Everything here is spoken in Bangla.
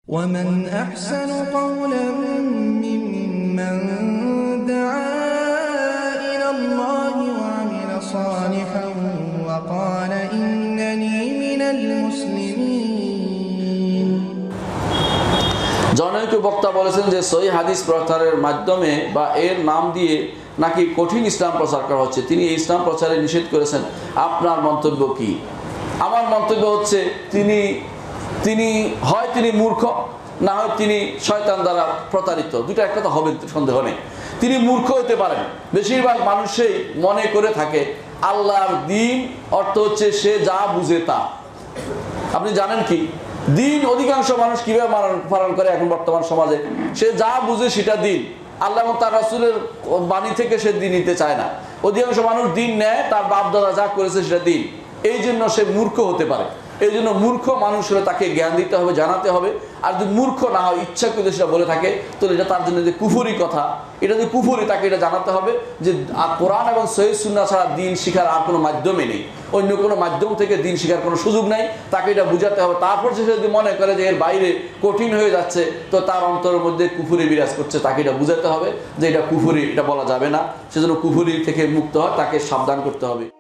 ومن أحسن قولا ممن دعا إلى الله وعمل صالحا وقال إنني من المسلمين। জনৈক বক্তা বলেছেন যে সহিহ হাদিস প্রচারের মাধ্যমে বা এর নাম দিয়ে নাকি কঠিন ইসলাম প্রচার করা হচ্ছে। তিনি এই ইসলাম প্রচারে নিষেধ করেছেন। আপনার মন্তব্য কি? আমার মন্তব্য হচ্ছে তিনি হয় তিনি মূর্খ, না হয় তিনি শয়তান দ্বারা প্রতারিত। দুটো এক কথা হবে, সন্দেহ নেই। তিনি মূর্খ হতে পারেন। বেশিরভাগ মানুষই মনে করে থাকে আল্লাহর দ্বীন অর্থ হচ্ছে সে যা বুঝে তা। আপনি জানেন কি দ্বীন অধিকাংশ মানুষ কিভাবে পালন করে এখন বর্তমান সমাজে? সে যা বুঝে সেটা দ্বীন। আল্লাহ এবং তার রাসূলের বাণী থেকে সে দ্বীন নিতে চায় না। অধিকাংশ মানুষ দ্বীন নেয় তার বাপ দাদা যা করেছে সেটা দ্বীন। এই জন্য সে মূর্খ হতে পারে। এই জন্য মূর্খ মানুষ হলে তাকে জ্ঞান দিতে হবে, জানাতে হবে। আর যদি মূর্খ না হয়, ইচ্ছাকৃত সেটা বলে থাকে, তাহলে এটা তার জন্য যে কুফরি কথা, এটা যে কুফরি, তাকে এটা জানাতে হবে যে কোরআন এবং সহিহ সুন্নাহ ছাড়া দ্বীন শিখার আর কোনো মাধ্যমে নেই। অন্য কোনো মাধ্যম থেকে দ্বীন শিখার কোনো সুযোগ নাই। তাকে এটা বুঝাতে হবে। তারপর সে যদি মনে করে যে এর বাইরে কঠিন হয়ে যাচ্ছে, তো তার অন্তরের মধ্যে কুফরি বিরাজ করছে, তাকে এটা বুঝাতে হবে যে এটা কুফরি, এটা বলা যাবে না। সেজন্য কুফরি থেকে মুক্ত হয় তাকে সাবধান করতে হবে।